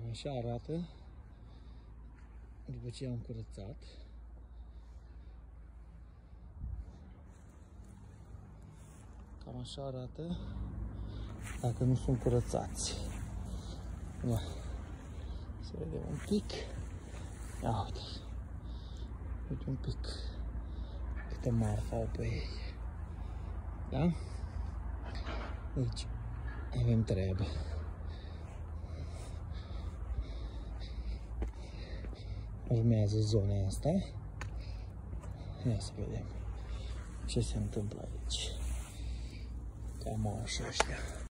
Așa arată după ce am curățat. Cam așa arată dacă nu sunt curățați. Ia. Să vedem un pic. Ia uite. Uite un pic câtă marfă au pe ei. Da? Deci avem treabă. Urmează zona asta. Ia să vedem ce se întâmplă aici. Cam așa ăștia.